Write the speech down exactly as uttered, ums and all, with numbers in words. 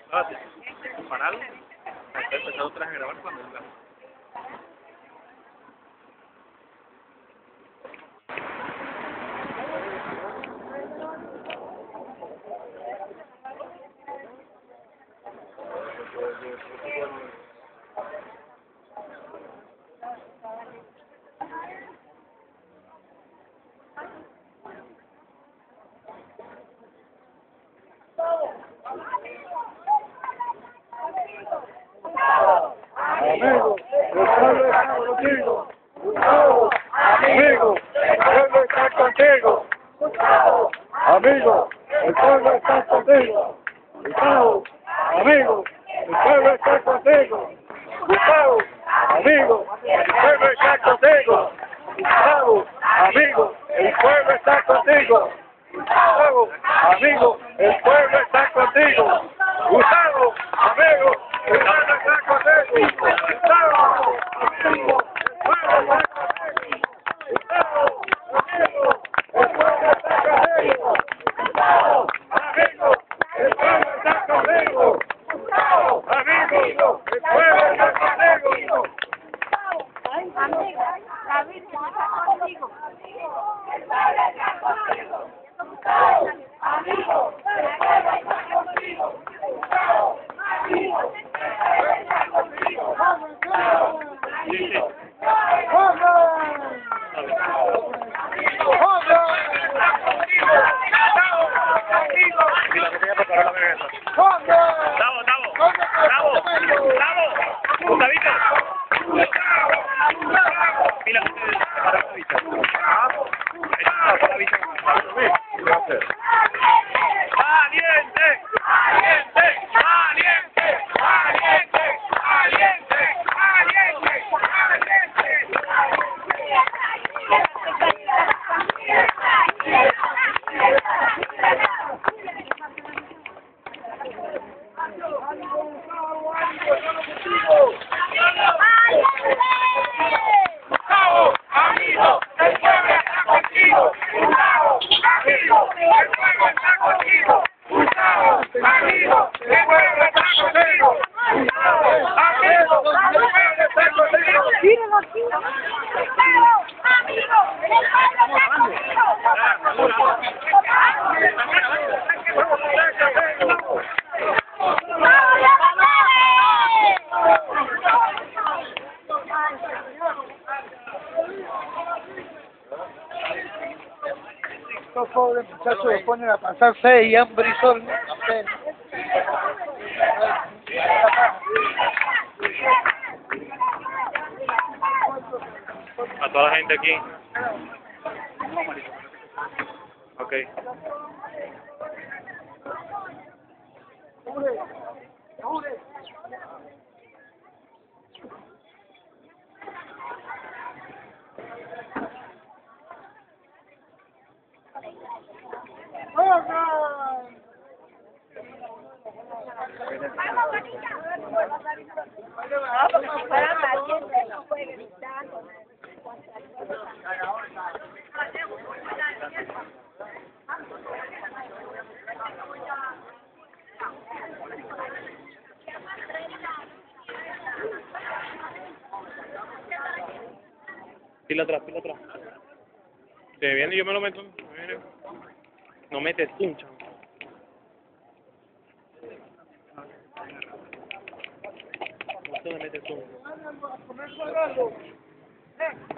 Ah, para algo. Empezó otra vez a grabar cuando venga. Amigo, el pueblo está contigo. Gustavo, amigo, el pueblo está contigo. Gustavo, amigo, el pueblo está contigo. Gustavo, amigo, el pueblo está contigo. Gustavo, amigo, el pueblo está contigo. Gustavo, amigo, el pueblo está contigo. Gustavo, amigo, el pueblo está contigo. Gustavo, amigo, el pueblo está contigo. Gustavo, amigo, el pueblo está contigo. Gustavo, amigo, el pueblo está contigo. Gustavo, amigo, el pueblo está contigo. Gustavo, amigo, el pueblo está contigo. Amigo, la Virgen está contigo. El pueblo está contigo. Gustavo, amigo, el pueblo está contigo. Gustavo, amigo, el pueblo está contigo. Sí, sí. Mira, que tenía que parar la vergüenza. Bravo, bravo, bravo, bravo, Gustavito. Mira, que te para la vista. Ah, para la vista. Valiente, valiente, valiente, valiente, valiente, valiente, Gustavo, amigo, el pueblo está contigo. Gustavo, amigo, el pueblo está contigo. Gustavo, amigo, el pueblo está contigo. Gustavo, amigo, el pueblo está contigo. Mírenlo aquí. Gustavo, amigo, el pueblo está contigo. Estos pobres muchachos se ponen a pasar sed y hambre y sol. A toda la gente aquí. Ok. Pila atrás, pila atrás. Se viene y yo me lo meto. No metes tú, chavo. No te metes tú.